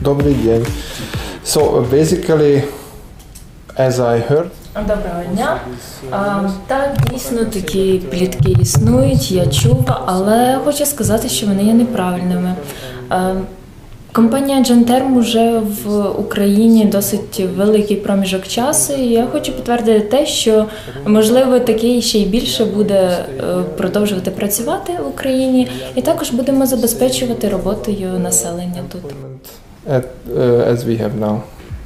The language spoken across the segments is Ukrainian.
Добрий день. So basically, as I heard, Доброго дня. Так, дійсно, такі плітки існують, я чув, але хочу сказати, що вони є неправильними. Компанія Gentherm вже в Україні досить великий проміжок часу, і я хочу підтвердити те, що, можливо, такий ще й більше буде продовжувати працювати в Україні, і також будемо забезпечувати роботою населення тут. as we have now.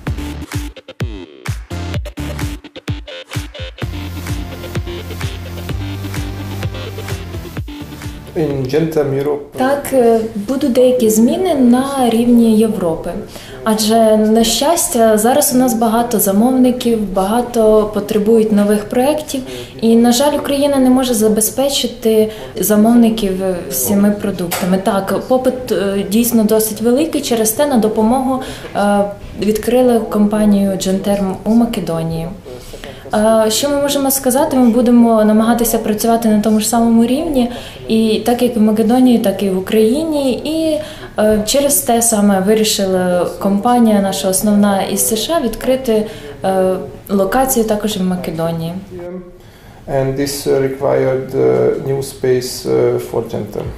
In Gentherm Europe. Так, будуть деякі зміни на рівні Європи. Адже, на щастя, зараз у нас багато замовників, багато потребують нових проєктів. І, на жаль, Україна не може забезпечити замовників всіми продуктами. Так, попит дійсно досить великий, через те на допомогу відкрили компанію Gentherm у Македонії. Що ми можемо сказати? Ми будемо намагатися працювати на тому ж самому рівні, і так як і в Македонії, так і в Україні. І через те саме вирішила компанія, наша основна із США, відкрити локацію також і в Македонії. And this required new space for Gentherm.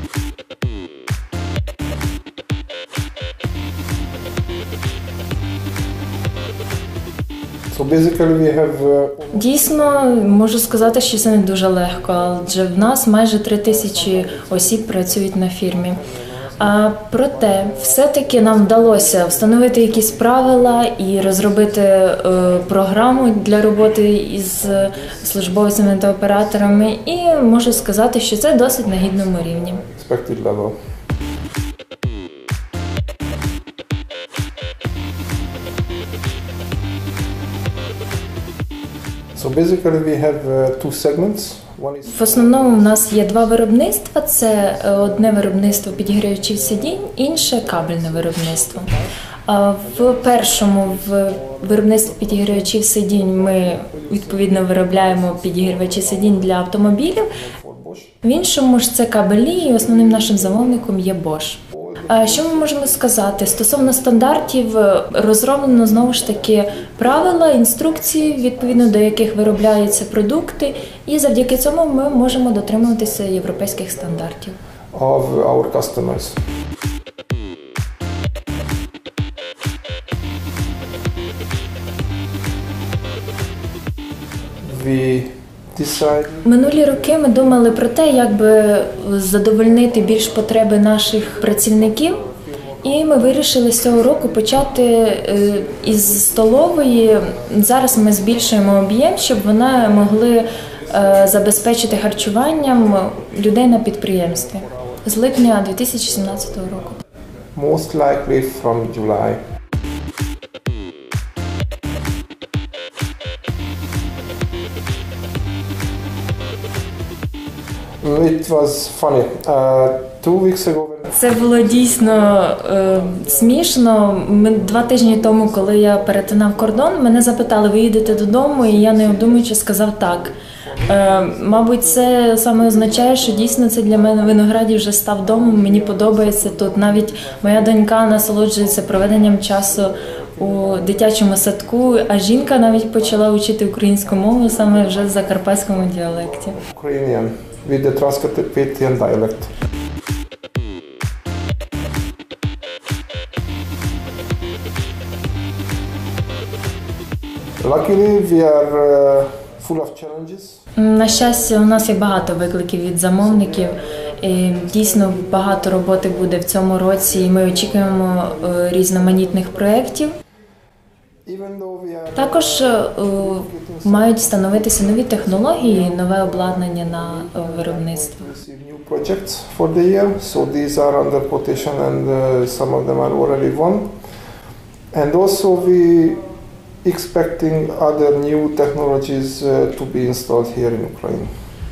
So basically we have Дійсно, можу сказати, що це не дуже легко, адже в нас майже 3000 осіб працюють на фірмі. Проте, все-таки нам вдалося встановити якісь правила і розробити програму для роботи із службовцями та операторами, і можу сказати, що це досить на гідному рівні. expected level. So basically we have two segments. One is В основному у нас є два виробництва. Це одне виробництво підігрівачів сидінь, інше кабельне виробництво. В першому в виробництві підігрівачів сидінь ми відповідно виробляємо підігрівачі сидінь для автомобілів. В іншому ж це кабелі, і основним нашим замовником є Bosch. Що ми можемо сказати? Стосовно стандартів розроблено знову ж таки правила, інструкції, відповідно до яких виробляються продукти, і завдяки цьому ми можемо дотримуватися європейських стандартів. of our customers. We decide Минулі роки ми думали про те, як би задовольнити більш потреби наших працівників, і ми вирішили з цього року почати із столової. Зараз ми збільшуємо об'єм, щоб вони могли забезпечити харчуванням людей на підприємстві з липня 2017 року. most likely from July. It was funny. 2 weeks ago. Це було дійсно смішно. 2 тижні тому, коли я перетинав кордон, мене запитали, ви їдете додому, і я, не обдумуючи, сказав так. Мабуть, це саме означає, що дійсно це для мене Виноградів вже став домом, мені подобається тут. Навіть моя донька насолоджується проведенням часу у дитячому садку, а жінка навіть почала вчити українську мову саме вже в закарпатському діалекті. Ukrainian with the Transcarpathian dialect. Luckily, we are full of challenges. На щастя, у нас є багато викликів від замовників. І дійсно багато роботи буде в цьому році, і ми очікуємо різноманітних проєктів. Even though we are Також мають встановитися нові технології, нове обладнання на виробництво. receive new projects for the year, so these are under quotation and some of them are already won. And also we expecting other new technologies to be installed here in Ukraine.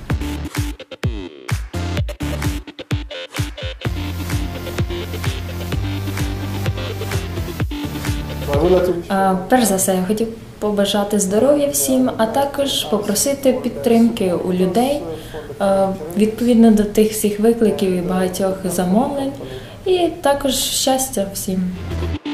Перш за все, я хотів побажати здоров'я всім, а також попросити підтримки у людей відповідно до тих всіх викликів і багатьох замовлень. і також щастя всім.